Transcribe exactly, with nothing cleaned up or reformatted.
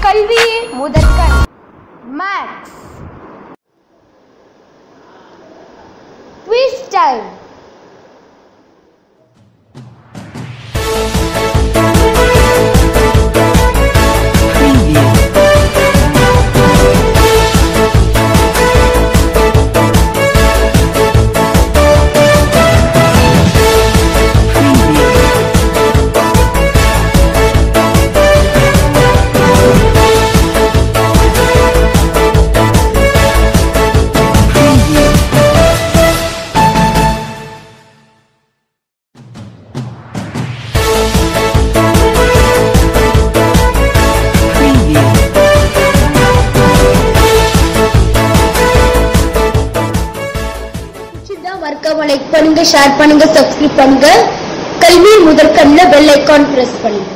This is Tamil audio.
கல்வியே முதற்கண். மேக்ஸ். Quiz time. மறக்காம லைக் பண்ணுங்க, ஷேர் பண்ணுங்க, சப்ஸ்கிரைப் பண்ணுங்க. கல்வி முதற்கண்ல பெல் ஐகான் பிரஸ் பண்ணுங்க.